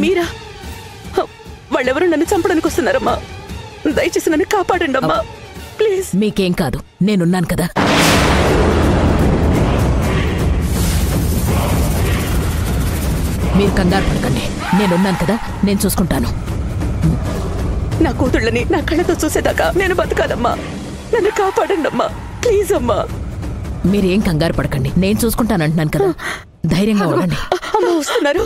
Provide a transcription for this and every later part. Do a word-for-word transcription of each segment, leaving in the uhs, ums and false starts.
మీరా? వాళ్ళెవరూ నన్ను చంపడానికి వస్తున్నారమ్మా. దయచేసి నన్ను కాపాడండి అమ్మా, ప్లీజ్. మీకేం కాదు, నేనున్నాను కదా. మీరు కంగారు పడకండి, నేనున్నాను కదా, నేను చూసుకుంటాను. నా కూతుళ్ళని నా కళ్ళతో చూసేదాకా నేను బతకాలమ్మా. నన్ను కాపాడండి అమ్మా, ప్లీజ్ అమ్మా. మీరేం కంగారు పడకండి, నేను చూసుకుంటానంటున్నాను కదా, ధైర్యంగా ఉండండి. అమ్మ వస్తున్నారు.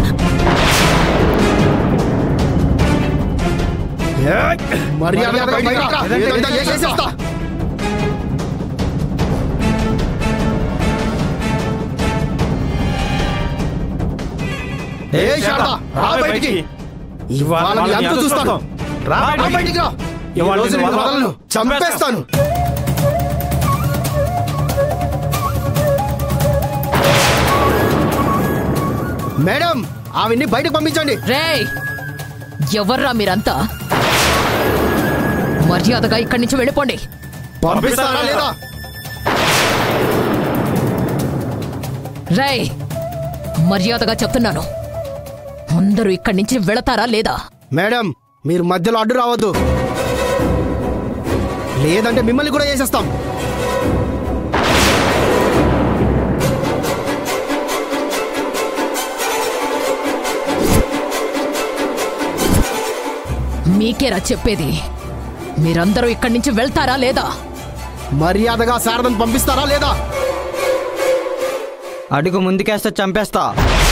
చంపేస్తాను. మేడం, ఆవిడ్ని బయటకు పంపించండి. రేయ్, ఎవర్రా మీరంతా? మర్యాదగా ఇక్కడి నుంచి వెళ్ళిపోండి. పంపిస్తారా లేదా? రేయ్, మర్యాదగా చెప్తున్నాను, అందరూ ఇక్కడి నుంచి వెళతారా లేదా? మేడం, మీరు మధ్యలో అడ్డు రావద్దు, లేదంటే మిమ్మల్ని కూడా చేసేస్తాం. మీకేరా చెప్పేది, మీరందరూ ఇక్కడి నుంచి వెళ్తారా లేదా? మర్యాదగా శారదను పంపిస్తారా లేదా? అడుగు ముందుకేస్తే చంపేస్తా.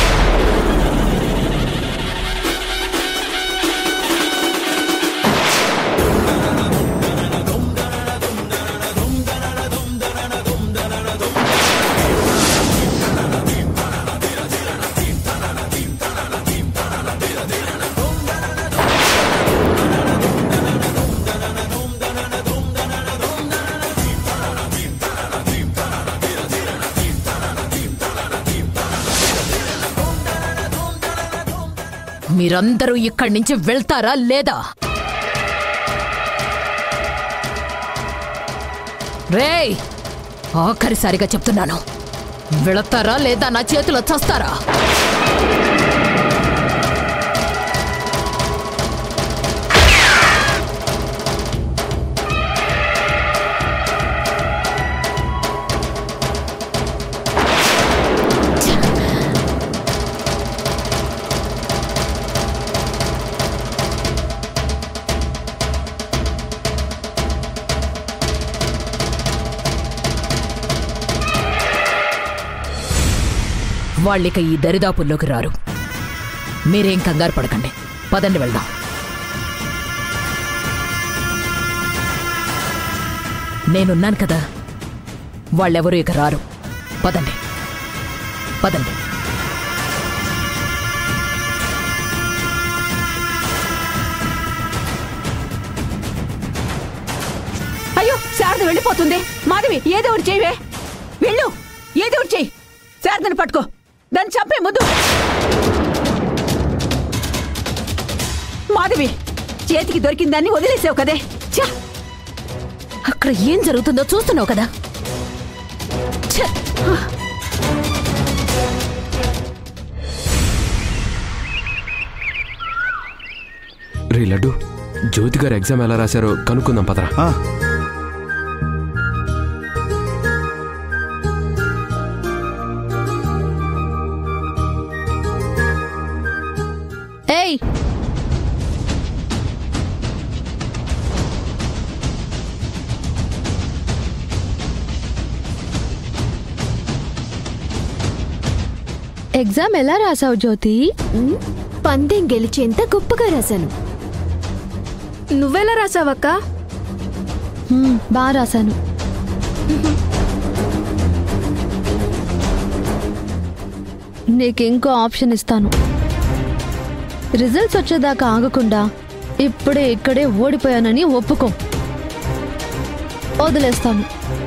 మీరందరూ ఇక్కడి నుంచి వెళ్తారా లేదా? రేయ్, ఆఖరిసారిగా చెప్తున్నాను, వెళతారా లేదా నా చేతిలో చస్తారా? వాళ్ళిక ఈ దరిదాపుల్లోకి రారు. మీరేం కంగారు పడకండి, పదండి వెళ్దాం. నేనున్నాను కదా, వాళ్ళెవరూ ఇక రారు. పదండి పదండి. అయ్యో, శారద వెళ్ళిపోతుంది. మాధవి, ఏదో ఒకటి చేయవే. వెళ్ళు, ఏదో ఒకటి చెయ్యి. శారదను పట్టుకో, దాన్ని చంపే ముద్దు. మాధవి, చేతికి దొరికిన దాన్ని వదిలేసావు కదే. అక్కడ ఏం జరుగుతుందో చూస్తున్నావు కదా. రే లడ్డు, జ్యోతి గారు ఎగ్జామ్ ఎలా రాశారో కనుక్కుందాం పదరా. ఏయ్, ఎగ్జామ్ ఎలా రాసావు జ్యోతి? పందెం గెలిచేంత గొప్పగా రాశాను. నువ్వెలా రాసావక్క? బాగా రాశాను. నీకు ఇంకో ఆప్షన్ ఇస్తాను. రిజల్ట్స్ వచ్చేదాకా ఆగకుండా ఇప్పుడే ఇక్కడే ఓడిపోయానని ఒప్పుకో, వదిలేస్తాను.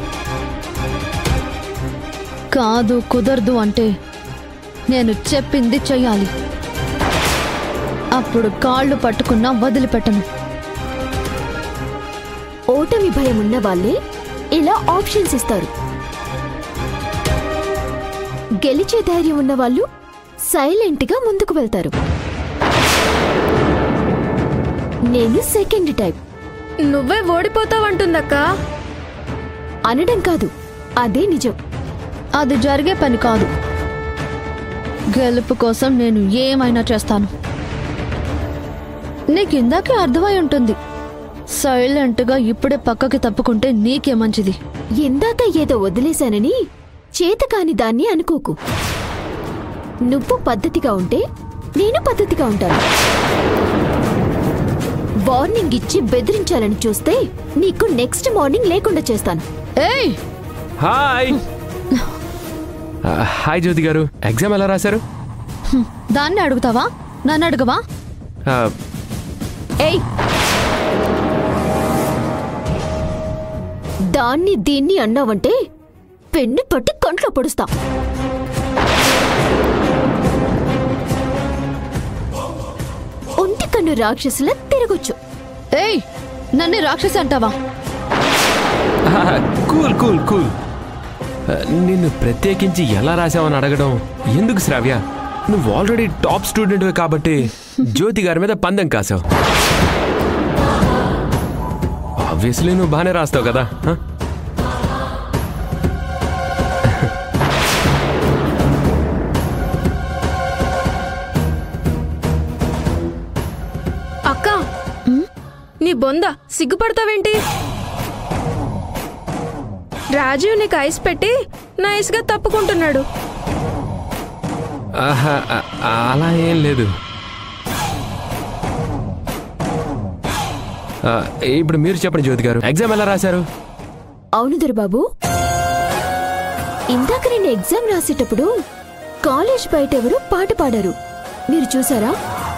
కాదు, కుదరదు అంటే నేను చెప్పింది చెయ్యాలి. అప్పుడు కాళ్ళు పట్టుకున్నా వదిలిపెట్టను. ఓటమి భయం ఉన్న వాళ్ళే ఇలా ఆప్షన్స్ ఇస్తారు. గెలిచే ధైర్యం ఉన్న వాళ్ళు సైలెంట్ గా ముందుకు వెళ్తారు. నేను సెకండ్ టైప్. నువ్వే ఓడిపోతావంటుందక్క. అనడం కాదు, అదే నిజం. అది జరిగే పని కాదు. గెలుపు కోసం నేను ఏమైనా చేస్తాను. నీకు ఇందాకే అర్థమై ఉంటుంది. సైలెంట్గా ఇప్పుడే పక్కకి తప్పుకుంటే నీకే మంచిది. ఇందాక ఏదో వదిలేశానని చేతకాని దాన్ని అనుకోకు. నువ్వు పద్ధతిగా ఉంటే నేను పద్ధతిగా ఉంటాను. వార్నింగ్ ఇచ్చి బెదిరించాలని చూస్తే నీకు నెక్స్ట్ మార్నింగ్ లేకుండా చేస్తాను. ఏయ్ హాయ్ హాయ్ జ్యోతి గారు, ఎగ్జామ్ ఎలా రాశారు? దాన్ని అడుగుతావా, నన్ను అడగవా? ఆ, ఏయ్, దాన్ని దీన్ని అన్నావంటే పెన్ను పట్టి కంట్లో పొడుస్తా. ఒంటి కన్ను రాక్షసుల తిరగొచ్చు. ఏయ్ నన్ను రాక్షసి అంటావా? Cool cool cool. నిన్ను ప్రత్యేకించి ఎలా రాసావని అడగడం ఎందుకు శ్రావ్య? నువ్వు ఆల్రెడీ టాప్ స్టూడెంట్వే కాబట్టి జ్యోతి గారి మీద పందెం కాసావు. ఆబ్వియస్లీ నువ్వు బాగానే రాస్తావు కదా. అక్క, నీ బొంద సిగ్గుపడతావేంటి? రాజీవ్ నీకు ఐస్ పెట్టి నైస్ గా తప్పుకుంటున్నాడు. ఆహా, అలా ఏం లేదు. ఇప్పుడు మీరు చెప్పండి జ్యోతి గారు, ఎగ్జామ్ ఎలా రాశారు? అవును దొరబాబు, ఇందాక నేను ఎగ్జామ్ రాసేటప్పుడు కాలేజ్ బయట ఎవరు పాట పాడారు, మీరు చూసారా?